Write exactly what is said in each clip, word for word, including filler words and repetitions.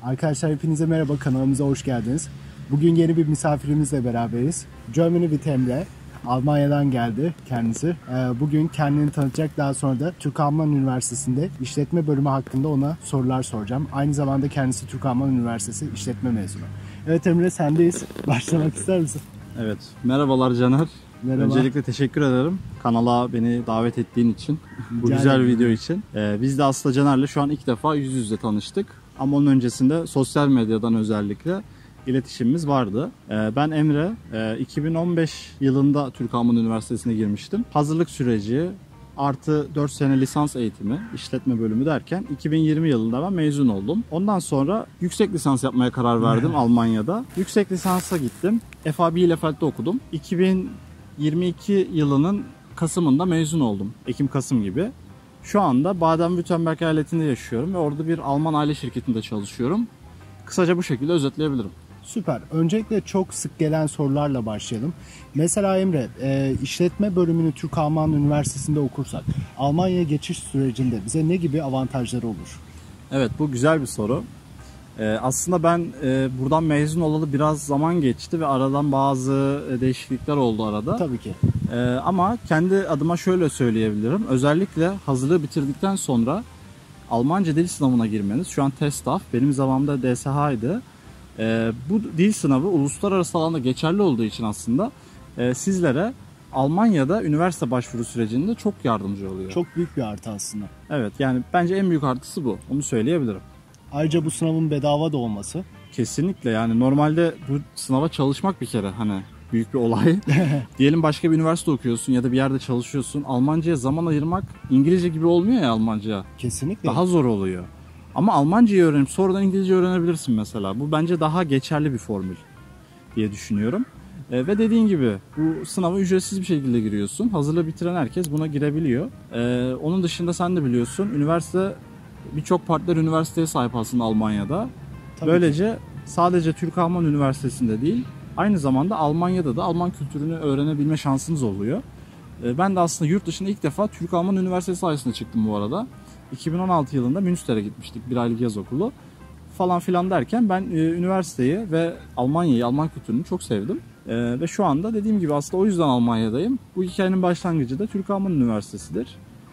Arkadaşlar hepinize merhaba, kanalımıza hoş geldiniz. Bugün yeni bir misafirimizle beraberiz. Germany with Emre. Almanya'dan geldi kendisi. Bugün kendini tanıtacak, daha sonra da Türk Alman Üniversitesi'nde işletme bölümü hakkında ona sorular soracağım. Aynı zamanda kendisi Türk Alman Üniversitesi işletme mezunu. Evet Emre, sendeyiz. Başlamak ister misin? Evet, merhabalar Caner. Merhaba. Öncelikle teşekkür ederim kanala beni davet ettiğin için, bu Rica güzel ederim. video için. Ee, biz de aslında Caner'le şu an ilk defa yüz yüze tanıştık. Ama onun öncesinde sosyal medyadan özellikle iletişimimiz vardı. Ee, ben Emre, e, iki bin on beş yılında Türk Alman Üniversitesi'ne girmiştim. Hazırlık süreci artı dört sene lisans eğitimi, işletme bölümü derken iki bin yirmi yılında ben mezun oldum. Ondan sonra yüksek lisans yapmaya karar verdim Almanya'da. Yüksek lisansa gittim. F A Bielefeld'de okudum. iki bin yirmi iki yılının Kasım'ında mezun oldum. Ekim-Kasım gibi. Şu anda Baden-Württemberg eyaletinde yaşıyorum ve orada bir Alman aile şirketinde çalışıyorum. Kısaca bu şekilde özetleyebilirim. Süper. Öncelikle çok sık gelen sorularla başlayalım. Mesela Emre, e, işletme bölümünü Türk Alman Üniversitesi'nde okursak Almanya'ya geçiş sürecinde bize ne gibi avantajları olur? Evet, bu güzel bir soru. Ee, aslında ben e, buradan mezun olalı biraz zaman geçti ve aradan bazı değişiklikler oldu arada. Tabii ki. Ee, ama kendi adıma şöyle söyleyebilirim. Özellikle hazırlığı bitirdikten sonra Almanca dil sınavına girmeniz, şu an TESTAF, benim zamanımda D S H'ydı. Ee, bu dil sınavı uluslararası alanda geçerli olduğu için aslında e, sizlere Almanya'da üniversite başvuru sürecinde çok yardımcı oluyor. Çok büyük bir artı aslında. Evet, yani bence en büyük artısı bu. Onu söyleyebilirim. Ayrıca bu sınavın bedava da olması. Kesinlikle, yani normalde bu sınava çalışmak bir kere hani büyük bir olay. Diyelim başka bir üniversite okuyorsun ya da bir yerde çalışıyorsun. Almanca'ya zaman ayırmak İngilizce gibi olmuyor ya Almanca. Kesinlikle. Daha zor oluyor. Ama Almancayı öğrenip sonradan İngilizce öğrenebilirsin mesela. Bu bence daha geçerli bir formül diye düşünüyorum. E, ve dediğin gibi bu sınava ücretsiz bir şekilde giriyorsun. Hazırlığı bitiren herkes buna girebiliyor. E, onun dışında sen de biliyorsun, üniversite birçok partner üniversiteye sahip aslında Almanya'da. Tabii Böylece ki. sadece Türk Alman Üniversitesi'nde değil, aynı zamanda Almanya'da da Alman kültürünü öğrenebilme şansınız oluyor. Ben de aslında yurt dışına ilk defa Türk Alman Üniversitesi sayesinde çıktım bu arada. iki bin on altı yılında Münster'e gitmiştik, bir aylık yaz okulu falan filan derken ben üniversiteyi ve Almanya'yı, Alman kültürünü çok sevdim. Ve şu anda dediğim gibi aslında o yüzden Almanya'dayım. Bu hikayenin başlangıcı da Türk Alman Üniversitesi'dir.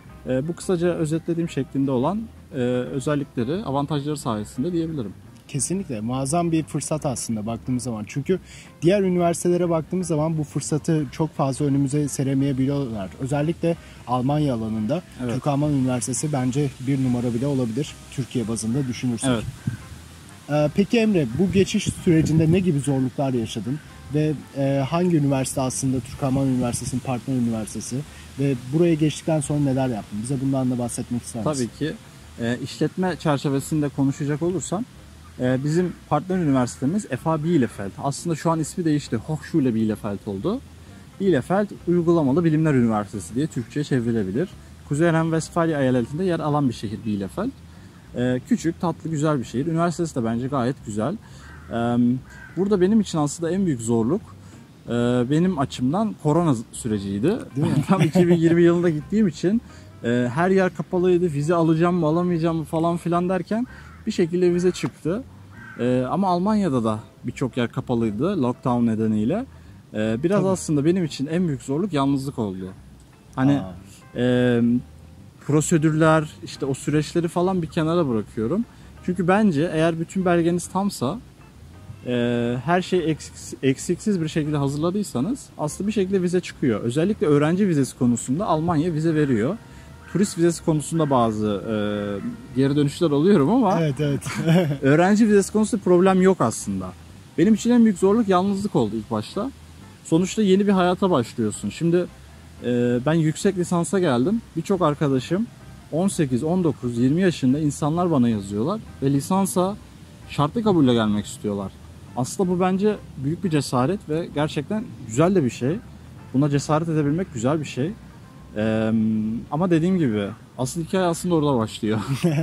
Bu kısaca özetlediğim şeklinde olan özellikleri, avantajları sayesinde diyebilirim. Kesinlikle muazzam bir fırsat aslında baktığımız zaman. Çünkü diğer üniversitelere baktığımız zaman bu fırsatı çok fazla önümüze seremeyebiliyorlar. Özellikle Almanya alanında evet. Türk Alman Üniversitesi bence bir numara bile olabilir Türkiye bazında düşünürsek. Evet. Ee, peki Emre, bu geçiş sürecinde ne gibi zorluklar yaşadın? Ve e, hangi üniversite aslında Türk Alman Üniversitesi'nin partner üniversitesi? Ve buraya geçtikten sonra neler yaptın? Bize bundan da bahsetmek ister misin? Tabii ki. E, işletme çerçevesinde konuşacak olursam, bizim partner üniversitemiz F A Bielefeld. Aslında şu an ismi değişti. Hochschule Bielefeld oldu. Bielefeld Uygulamalı Bilimler Üniversitesi diye Türkçe'ye çevrilebilir. Kuzey Ren-Vestfalya eyaletinde yer alan bir şehir Bielefeld. Küçük, tatlı, güzel bir şehir. Üniversitesi de bence gayet güzel. Burada benim için aslında en büyük zorluk benim açımdan korona süreciydi. Tam iki bin yirmi yılında gittiğim için her yer kapalıydı. Vize alacağım mı alamayacağım mı falan filan derken bir şekilde vize çıktı. Ee, ama Almanya'da da birçok yer kapalıydı lockdown nedeniyle. Ee, biraz Tabii. aslında benim için en büyük zorluk yalnızlık oldu. Hani e, prosedürler, işte o süreçleri falan bir kenara bırakıyorum. Çünkü bence eğer bütün belgeniz tamsa, e, her şey eksik, eksiksiz bir şekilde hazırladıysanız aslında bir şekilde vize çıkıyor. Özellikle öğrenci vizesi konusunda Almanya vize veriyor. Turist vizesi konusunda bazı e, geri dönüşler oluyorum ama evet, evet. öğrenci vizesi konusunda problem yok aslında. Benim için en büyük zorluk yalnızlık oldu ilk başta. Sonuçta yeni bir hayata başlıyorsun. Şimdi e, ben yüksek lisansa geldim. Birçok arkadaşım on sekiz, on dokuz, yirmi yaşında insanlar bana yazıyorlar ve lisansa şartlı kabulle gelmek istiyorlar. Aslında bu bence büyük bir cesaret ve gerçekten güzel de bir şey. Buna cesaret edebilmek güzel bir şey. Ee, ama dediğim gibi asıl hikaye aslında orada başlıyor.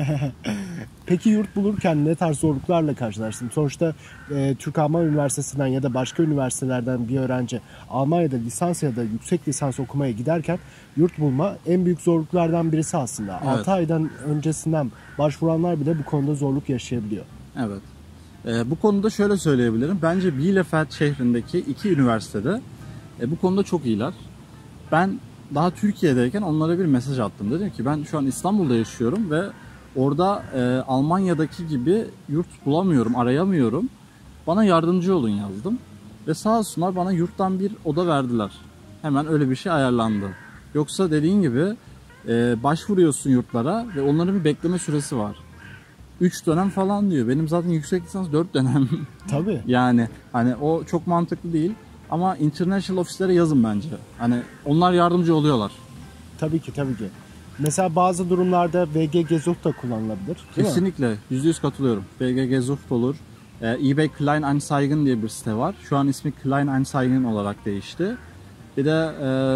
Peki yurt bulurken ne tarz zorluklarla karşılaştın? Sonuçta e, Türk Alman Üniversitesi'nden ya da başka üniversitelerden bir öğrenci Almanya'da lisans ya da yüksek lisans okumaya giderken yurt bulma en büyük zorluklardan birisi aslında. Evet. altı aydan öncesinden başvuranlar bile bu konuda zorluk yaşayabiliyor. Evet. E, bu konuda şöyle söyleyebilirim. Bence Bielefeld şehrindeki iki üniversitede e, bu konuda çok iyiler. Ben daha Türkiye'deyken onlara bir mesaj attım. Dedim ki ben şu an İstanbul'da yaşıyorum ve orada e, Almanya'daki gibi yurt bulamıyorum, arayamıyorum. Bana yardımcı olun yazdım. Ve sağ olsunlar bana yurttan bir oda verdiler. Hemen öyle bir şey ayarlandı. Yoksa dediğin gibi e, başvuruyorsun yurtlara ve onların bir bekleme süresi var. üç dönem falan diyor. Benim zaten yüksek lisans dört dönem. Tabii. Yani hani o çok mantıklı değil. Ama international ofislere yazın bence. Hani onlar yardımcı oluyorlar. Tabii ki tabii ki. Mesela bazı durumlarda V G Gesucht da kullanılabilir. Değil Kesinlikle. yüzde yüz katılıyorum. V G Gesucht olur. Ee, eBay Kleinanzeigen diye bir site var. Şu an ismi Kleinanzeigen olarak değişti. Bir de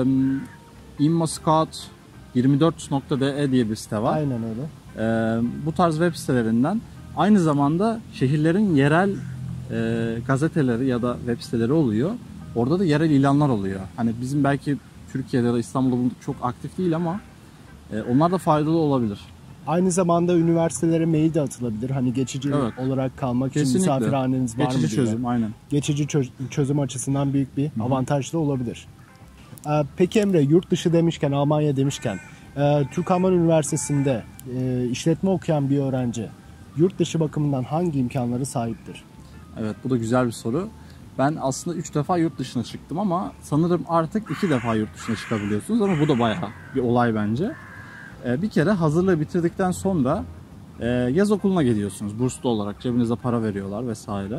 e, ImmoScout yirmi dört nokta de diye bir site var. Aynen öyle. Ee, bu tarz web sitelerinden aynı zamanda şehirlerin yerel e, gazeteleri ya da web siteleri oluyor. Orada da yerel ilanlar oluyor. Hani bizim belki Türkiye'de ya da İstanbul'da bu çok aktif değil ama e, onlar da faydalı olabilir. Aynı zamanda üniversitelere mail de atılabilir. Hani geçici Evet. olarak kalmak Kesinlikle. için misafirhaneniz var mı Geçici diye. çözüm, aynen. Geçici çö- çözüm açısından büyük bir avantaj da olabilir. Ee, peki Emre, yurt dışı demişken, Almanya demişken, e, Türk Alman Üniversitesi'nde e, işletme okuyan bir öğrenci yurt dışı bakımından hangi imkanları sahiptir? Evet, bu da güzel bir soru. Ben aslında üç defa yurt dışına çıktım ama sanırım artık iki defa yurt dışına çıkabiliyorsunuz ama bu da bayağı bir olay bence. Ee, bir kere hazırlığı bitirdikten sonra e, yaz okuluna gidiyorsunuz. Burslu olarak cebinize para veriyorlar vesaire.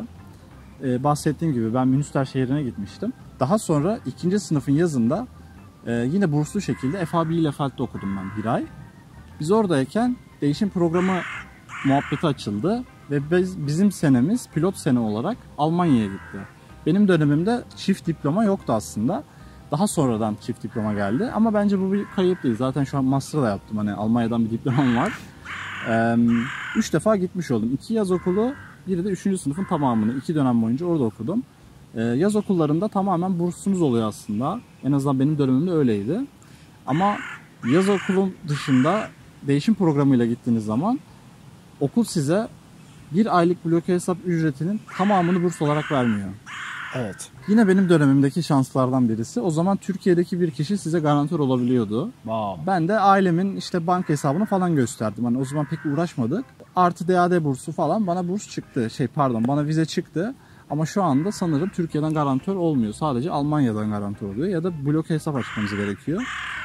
Ee, bahsettiğim gibi ben Münster şehrine gitmiştim. Daha sonra ikinci sınıfın yazında e, yine burslu şekilde F A Bielefeld'de okudum ben bir ay. Biz oradayken değişim programı muhabbeti açıldı ve biz, bizim senemiz pilot sene olarak Almanya'ya gitti. Benim dönemimde çift diploma yoktu aslında. Daha sonradan çift diploma geldi ama bence bu bir kayıp değil. Zaten şu an master da yaptım, hani Almanya'dan bir diplomam var. Ee, üç defa gitmiş oldum. İki yaz okulu, biri de üçüncü sınıfın tamamını iki dönem boyunca orada okudum. Ee, yaz okullarında tamamen bursunuz oluyor aslında. En azından benim dönemimde öyleydi. Ama yaz okulun dışında değişim programıyla gittiğiniz zaman okul size bir aylık bloke hesap ücretinin tamamını burs olarak vermiyor. Evet. Yine benim dönemimdeki şanslardan birisi. O zaman Türkiye'deki bir kişi size garantör olabiliyordu. Wow. Ben de ailemin işte banka hesabını falan gösterdim. Hani o zaman pek uğraşmadık. Artı D A D bursu falan bana burs çıktı. Şey pardon bana vize çıktı. Ama şu anda sanırım Türkiye'den garantör olmuyor. Sadece Almanya'dan garantör oluyor. Ya da bloke hesap açmanız gerekiyor.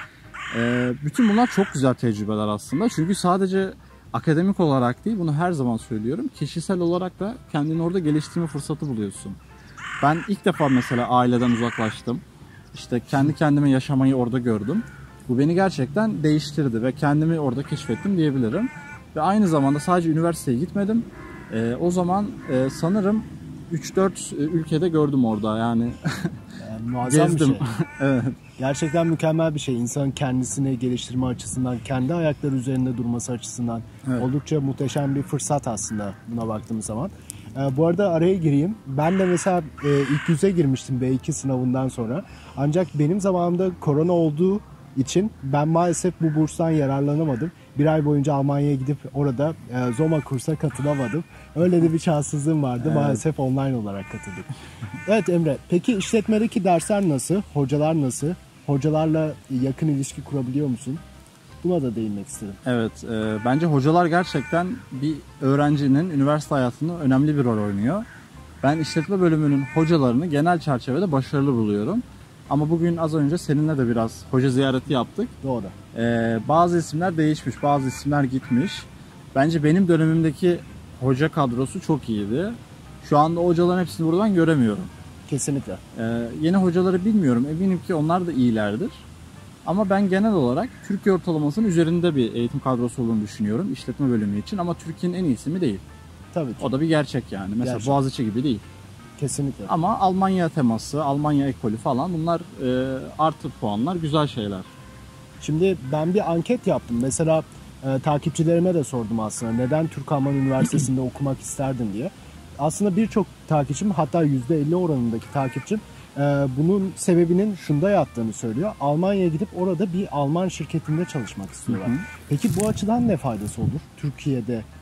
Ee, bütün bunlar çok güzel tecrübeler aslında. Çünkü sadece akademik olarak değil, bunu her zaman söylüyorum. Kişisel olarak da kendini orada geliştirme fırsatı buluyorsun. Ben ilk defa mesela aileden uzaklaştım. İşte kendi kendime yaşamayı orada gördüm. Bu beni gerçekten değiştirdi ve kendimi orada keşfettim diyebilirim. Ve aynı zamanda sadece üniversiteye gitmedim. Ee, o zaman e, sanırım üç dört ülkede gördüm orada yani. Yani muazzam Gezdim. bir şey. Evet. Gerçekten mükemmel bir şey. İnsanın kendisini geliştirme açısından, kendi ayakları üzerinde durması açısından Evet. oldukça muhteşem bir fırsat aslında buna baktığımız zaman. Ee, bu arada araya gireyim. Ben de mesela e, ilk yüze girmiştim B iki sınavından sonra. Ancak benim zamanımda korona olduğu için ben maalesef bu burstan yararlanamadım. Bir ay boyunca Almanya'ya gidip orada e, Zoma kursa katılamadım. Öyle de bir şanssızlığım vardı. Evet. Maalesef online olarak katıldık. Evet Emre, peki işletmedeki dersler nasıl? Hocalar nasıl? Hocalarla yakın ilişki kurabiliyor musun? Buna da değinmek istedim. Evet, e, bence hocalar gerçekten bir öğrencinin üniversite hayatında önemli bir rol oynuyor. Ben işletme bölümünün hocalarını genel çerçevede başarılı buluyorum. Ama bugün az önce seninle de biraz hoca ziyareti yaptık. Doğru. E, bazı isimler değişmiş, bazı isimler gitmiş. Bence benim dönemimdeki hoca kadrosu çok iyiydi. Şu anda hocaların hepsini buradan göremiyorum. Kesinlikle. E, yeni hocaları bilmiyorum, eminim ki onlar da iyilerdir. Ama ben genel olarak Türkiye ortalamasının üzerinde bir eğitim kadrosu olduğunu düşünüyorum işletme bölümü için. Ama Türkiye'nin en iyisi mi değil. Tabii ki. O da bir gerçek yani. Mesela Gerçek. Boğaziçi gibi değil. Kesinlikle. Ama Almanya teması, Almanya ekolü falan bunlar e, artı puanlar, güzel şeyler. Şimdi ben bir anket yaptım. Mesela e, takipçilerime de sordum aslında. Neden Türk Alman Üniversitesi'nde okumak isterdin diye. Aslında birçok takipçim, hatta yüzde elli oranındaki takipçim e, bunun sebebinin şunda yattığını söylüyor. Almanya'ya gidip orada bir Alman şirketinde çalışmak istiyorlar. Hı hı. Peki bu açıdan ne faydası olur? Türkiye'de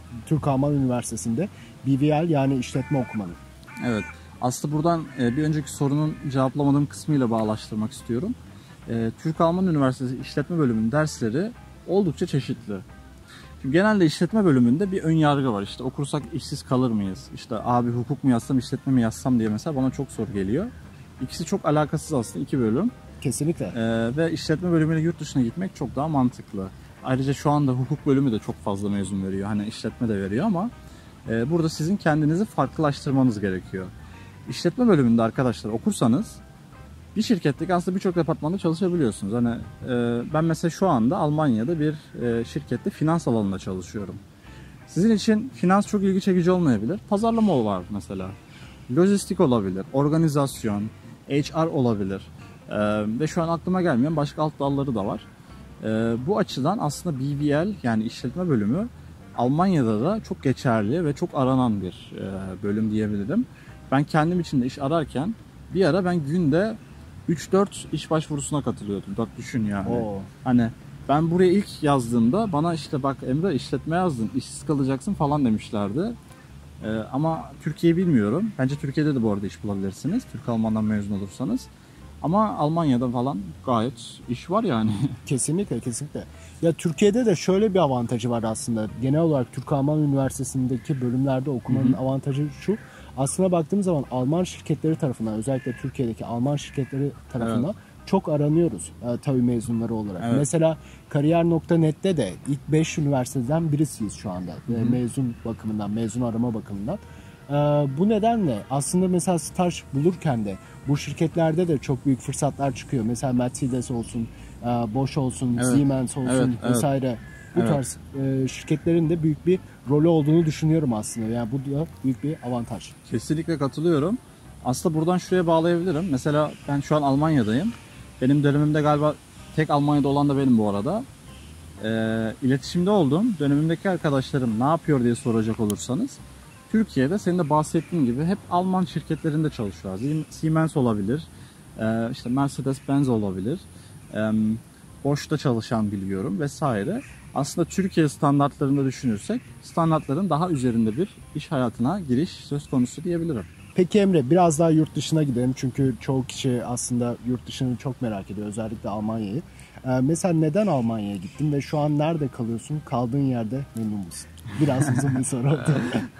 Türk Alman Üniversitesi'nde B V L yani işletme okumanı. Evet. Aslında buradan bir önceki sorunun cevaplamadığım kısmıyla bağlaştırmak istiyorum. Türk Alman Üniversitesi İşletme Bölümünün dersleri oldukça çeşitli. Şimdi genelde işletme bölümünde bir ön yargı var. İşte okursak işsiz kalır mıyız? İşte abi hukuk mu yazsam, işletme mi yazsam diye mesela bana çok soru geliyor. İkisi çok alakasız aslında, iki bölüm. Kesinlikle. Ee, ve işletme bölümüyle yurt dışına gitmek çok daha mantıklı. Ayrıca şu anda hukuk bölümü de çok fazla mezun veriyor. Hani işletme de veriyor ama e, burada sizin kendinizi farklılaştırmanız gerekiyor. İşletme bölümünde arkadaşlar okursanız bir şirketteki aslında birçok departmanda çalışabiliyorsunuz. Hani e, ben mesela şu anda Almanya'da bir e, şirkette finans alanında çalışıyorum. Sizin için finans çok ilgi çekici olmayabilir. Pazarlama var mesela. Lojistik olabilir, organizasyon, H R olabilir. E, ve şu an aklıma gelmeyen başka alt dalları da var. E, bu açıdan aslında B V L yani işletme bölümü Almanya'da da çok geçerli ve çok aranan bir e, bölüm diyebilirim. Ben kendim için de iş ararken bir ara ben günde üç dört iş başvurusuna katılıyordum. Bak düşün yani. Oo. Hani ben buraya ilk yazdığımda bana işte bak Emre işletme yazdın, işsiz kalacaksın falan demişlerdi. Ee, ama Türkiye'yi bilmiyorum. Bence Türkiye'de de bu arada iş bulabilirsiniz. Türk Alman'dan mezun olursanız. Ama Almanya'da falan gayet iş var yani. Kesinlikle, kesinlikle. Ya Türkiye'de de şöyle bir avantajı var aslında. Genel olarak Türk Alman Üniversitesi'ndeki bölümlerde okumanın Hı-hı. avantajı şu. Aslına baktığımız zaman Alman şirketleri tarafından, özellikle Türkiye'deki Alman şirketleri tarafından evet. çok aranıyoruz e, tabii mezunları olarak. Evet. Mesela kariyer nokta net'te de ilk beş üniversiteden birisiyiz şu anda. E, mezun bakımından, mezun arama bakımından. E, bu nedenle aslında mesela staj bulurken de bu şirketlerde de çok büyük fırsatlar çıkıyor. Mesela Mercedes olsun, e, Bosch olsun, evet. Siemens olsun evet, vesaire. Evet. Bu evet. tarz e, şirketlerin de büyük bir rolü olduğunu düşünüyorum aslında. Yani bu da büyük bir avantaj. Kesinlikle katılıyorum. Aslında buradan şuraya bağlayabilirim. Mesela ben şu an Almanya'dayım. Benim dönemimde galiba tek Almanya'da olan da benim bu arada. E, iletişimde olduğum dönemimdeki arkadaşlarım ne yapıyor diye soracak olursanız Türkiye'de senin de bahsettiğin gibi hep Alman şirketlerinde çalışıyorlar. Siemens olabilir, e, işte Mercedes-Benz olabilir, e, Bosch'ta çalışan biliyorum vesaire. Aslında Türkiye standartlarında düşünürsek standartların daha üzerinde bir iş hayatına giriş söz konusu diyebilirim. Peki Emre, biraz daha yurt dışına gidelim çünkü çoğu kişi aslında yurt dışını çok merak ediyor, özellikle Almanya'yı. Ee, mesela neden Almanya'ya gittin ve şu an nerede kalıyorsun? Kaldığın yerde memnun musun? Biraz uzun bir soru oldu.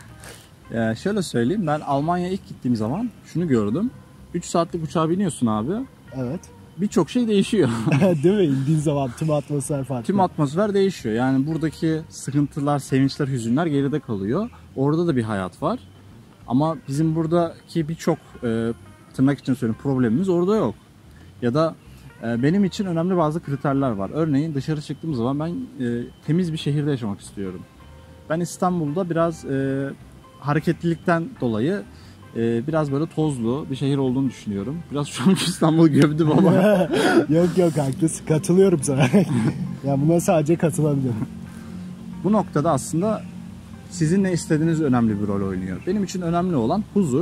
ee, şöyle söyleyeyim, ben Almanya'ya ilk gittiğim zaman şunu gördüm. üç saatlik uçağa biniyorsun abi. Evet. Birçok şey değişiyor. Değil mi? İndiğin zaman tüm atmosfer farklı. Tüm atmosfer değişiyor. Yani buradaki sıkıntılar, sevinçler, hüzünler geride kalıyor. Orada da bir hayat var. Ama bizim buradaki birçok e, tırnak için söyleyeyim problemimiz orada yok. Ya da e, benim için önemli bazı kriterler var. Örneğin dışarı çıktığım zaman ben e, temiz bir şehirde yaşamak istiyorum. Ben İstanbul'da biraz e, hareketlilikten dolayı e, biraz böyle tozlu bir şehir olduğunu düşünüyorum. Biraz şu an İstanbul'u gömdüm ama. Yok yok haklısın. Katılıyorum sana. Ya buna sadece katılabilirim. Bu noktada aslında sizin ne istediğiniz önemli bir rol oynuyor. Benim için önemli olan huzur.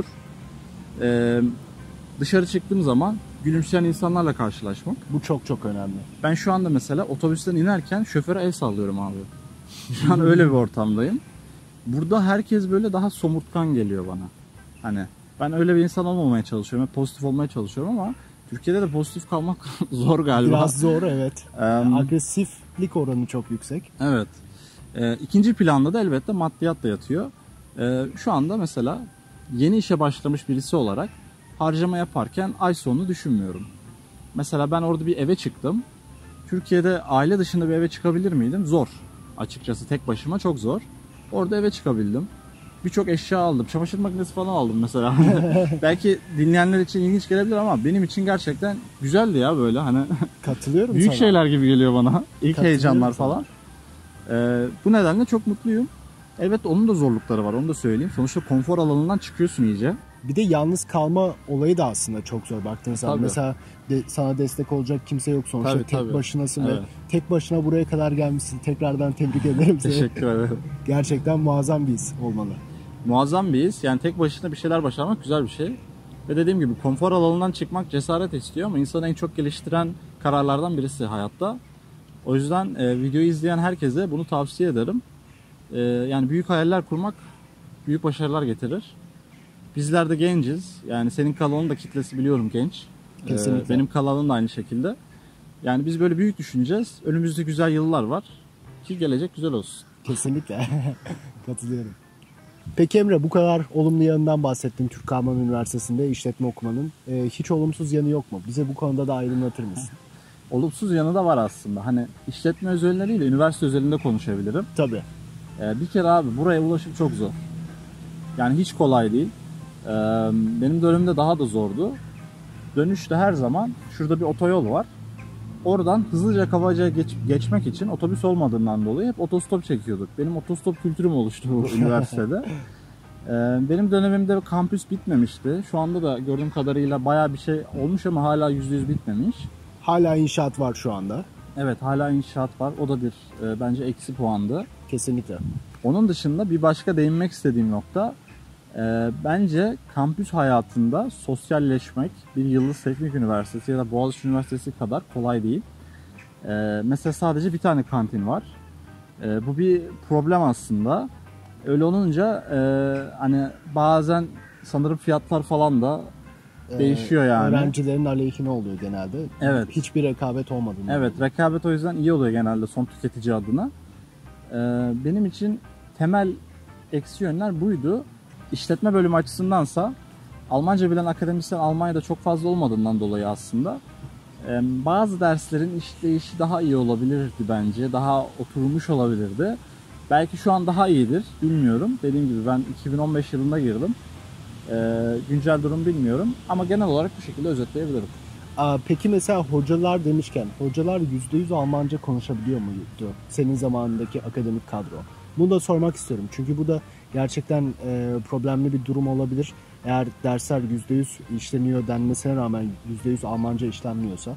Ee, dışarı çıktığım zaman gülümseyen insanlarla karşılaşmak. Bu çok çok önemli. Ben şu anda mesela otobüsten inerken şoföre el sallıyorum abi. Şu an öyle bir ortamdayım. Burada herkes böyle daha somurtkan geliyor bana. Hani ben öyle bir insan olmamaya çalışıyorum. Pozitif olmaya çalışıyorum ama Türkiye'de de pozitif kalmak zor galiba. Biraz zor evet. Ee, Agresiflik oranı çok yüksek. Evet. Ee, ikinci planda da elbette maddiyat da yatıyor. Ee, şu anda mesela yeni işe başlamış birisi olarak harcama yaparken ay sonunu düşünmüyorum. Mesela ben orada bir eve çıktım. Türkiye'de aile dışında bir eve çıkabilir miydim? Zor. Açıkçası tek başıma çok zor. Orada eve çıkabildim. Birçok eşya aldım. Çamaşır makinesi falan aldım mesela. Belki dinleyenler için ilginç gelebilir ama benim için gerçekten güzeldi ya böyle hani. Katılıyorum büyük sana. şeyler gibi geliyor bana. İlk heyecanlar sana. falan. Ee, bu nedenle çok mutluyum. Evet onun da zorlukları var, onu da söyleyeyim. Sonuçta konfor alanından çıkıyorsun iyice. Bir de yalnız kalma olayı da aslında çok zor baktığınız zaman. Mesela de, sana destek olacak kimse yok sonuçta. Tabii, tek tabii. başınasın evet. ve tek başına buraya kadar gelmişsin. Tekrardan tebrik ederim seni. Teşekkür ederim. Gerçekten muazzam bir his olmalı. Muazzam bir his. Yani tek başına bir şeyler başarmak güzel bir şey. Ve dediğim gibi konfor alanından çıkmak cesaret istiyor ama insanı en çok geliştiren kararlardan birisi hayatta. O yüzden e, videoyu izleyen herkese bunu tavsiye ederim. Ee, yani büyük hayaller kurmak büyük başarılar getirir. Bizler de genciz. Yani senin kanalın da kitlesi biliyorum genç. Kesinlikle. Ee, benim kanalım da aynı şekilde. Yani biz böyle büyük düşüneceğiz. Önümüzde güzel yıllar var. Ki gelecek güzel olsun. Kesinlikle. Katılıyorum. Peki Emre, bu kadar olumlu yanından bahsettin Türk Alman Üniversitesi'nde işletme okumanın. Ee, hiç olumsuz yanı yok mu? Bize bu konuda da aydınlatır mısın? Olumsuz yanı da var aslında. Hani işletme özelinde değil de üniversite özelinde konuşabilirim. Tabii. Ee, bir kere abi buraya ulaşım çok zor. Yani hiç kolay değil. Ee, benim dönemimde daha da zordu. Dönüşte her zaman şurada bir otoyol var. Oradan hızlıca Kavacık'a geç, geçmek için otobüs olmadığından dolayı hep otostop çekiyorduk. Benim otostop kültürüm oluştu bu üniversitede. Ee, benim dönemimde kampüs bitmemişti. Şu anda da gördüğüm kadarıyla bayağı bir şey olmuş ama hala yüzde yüz bitmemiş. Hala inşaat var şu anda. Evet, hala inşaat var. O da bir e, bence eksi puandı. Kesinlikle. Onun dışında bir başka değinmek istediğim nokta, e, bence kampüs hayatında sosyalleşmek bir Yıldız Teknik Üniversitesi ya da Boğaziçi Üniversitesi kadar kolay değil. E, mesela sadece bir tane kantin var. E, bu bir problem aslında. Öyle olunca e, hani bazen sanırım fiyatlar falan da değişiyor yani. Öğrencilerin aleyhine oluyor genelde. Evet. Hiçbir rekabet olmadığında. Evet, rekabet o yüzden iyi oluyor genelde son tüketici adına. Ee, benim için temel eksi yönler buydu. İşletme bölümü açısındansa Almanca bilen akademisyen Almanya'da çok fazla olmadığından dolayı aslında e, bazı derslerin işleyişi daha iyi olabilirdi bence. Daha oturmuş olabilirdi. Belki şu an daha iyidir, bilmiyorum. Dediğim gibi ben iki bin on beş yılında girdim. Ee, güncel durum bilmiyorum ama genel olarak bu şekilde özetleyebilirim. Aa, peki mesela hocalar demişken, hocalar yüzde yüz Almanca konuşabiliyor muydu senin zamanındaki akademik kadro? Bunu da sormak istiyorum çünkü bu da gerçekten e, problemli bir durum olabilir. Eğer dersler yüzde yüz işleniyor denmesine rağmen yüzde yüz Almanca işlenmiyorsa.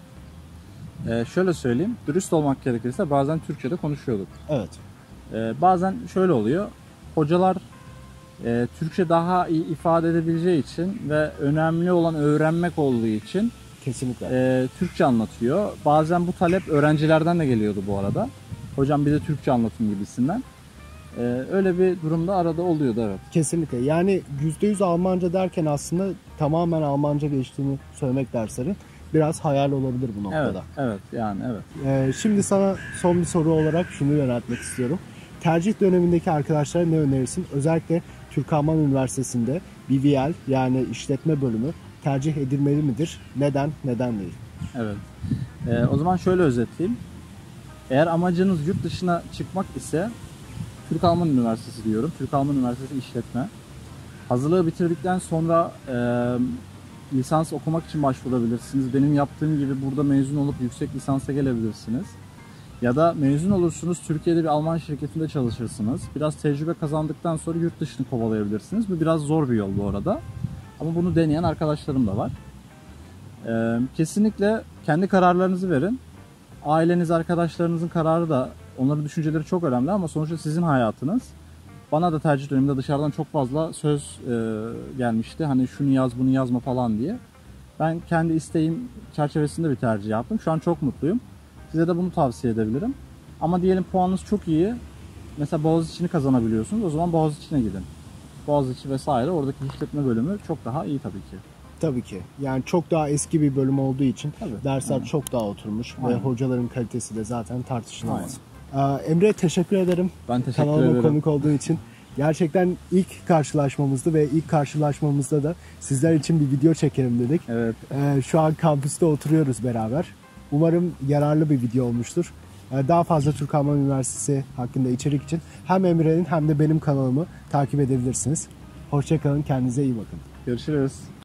Ee, şöyle söyleyeyim, dürüst olmak gerekirse bazen Türkçe'de konuşuyorduk. Evet. Ee, bazen şöyle oluyor, hocalar e, Türkçe daha iyi ifade edebileceği için ve önemli olan öğrenmek olduğu için Kesinlikle. e, Türkçe anlatıyor. Bazen bu talep öğrencilerden de geliyordu bu arada. Hocam bir de Türkçe anlatın gibisinden. Ee, öyle bir durumda arada oluyordu, evet. Kesinlikle. Yani yüzde yüz Almanca derken aslında tamamen Almanca geçtiğini söylemek derslerin biraz hayal olabilir bu noktada. Evet, evet yani evet. Ee, şimdi sana son bir soru olarak şunu yöneltmek istiyorum. Tercih dönemindeki arkadaşlara ne önerirsin? Özellikle Türk Alman Üniversitesi'nde B V L yani işletme bölümü tercih edilmeli midir? Neden? Neden değil? Evet. Ee, o zaman şöyle özetleyeyim. Eğer amacınız yurt dışına çıkmak ise Türk Alman Üniversitesi diyorum. Türk Alman Üniversitesi İşletme. Hazırlığı bitirdikten sonra e, lisans okumak için başvurabilirsiniz. Benim yaptığım gibi burada mezun olup yüksek lisansa gelebilirsiniz. Ya da mezun olursunuz, Türkiye'de bir Alman şirketinde çalışırsınız. Biraz tecrübe kazandıktan sonra yurt dışını kovalayabilirsiniz. Bu biraz zor bir yol bu arada. Ama bunu deneyen arkadaşlarım da var. Ee, kesinlikle kendi kararlarınızı verin. Aileniz, arkadaşlarınızın kararı da, onların düşünceleri çok önemli ama sonuçta sizin hayatınız. Bana da tercih döneminde dışarıdan çok fazla söz e, gelmişti. Hani şunu yaz, bunu yazma falan diye. Ben kendi isteğim çerçevesinde bir tercih yaptım. Şu an çok mutluyum. Size de bunu tavsiye edebilirim. Ama diyelim puanınız çok iyi. Mesela Boğaziçi'ni kazanabiliyorsunuz. O zaman Boğaziçi'ne gidin. Boğaziçi vesaire, oradaki işletme bölümü çok daha iyi tabii ki. Tabii ki. Yani çok daha eski bir bölüm olduğu için Tabii, dersler aynen. çok daha oturmuş Aynen. ve hocaların kalitesi de zaten tartışılamaz. Ee, Emre, teşekkür ederim. Ben teşekkür Kanalıma ederim. konuk olduğu için. Gerçekten ilk karşılaşmamızdı ve ilk karşılaşmamızda da sizler için bir video çekelim dedik. Evet. Ee, şu an kampüste oturuyoruz beraber. Umarım yararlı bir video olmuştur. Ee, daha fazla Türk Alman Üniversitesi hakkında içerik için hem Emre'nin hem de benim kanalımı takip edebilirsiniz. Hoşça kalın, kendinize iyi bakın. Görüşürüz.